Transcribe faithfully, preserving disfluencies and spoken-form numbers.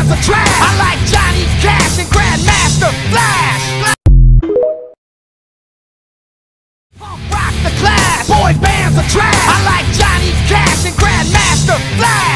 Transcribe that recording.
bands are trash. I like Johnny Cash and Grandmaster Flash. Punk rock the Clash. Boy bands are trash. I like Johnny Cash and Grandmaster Flash.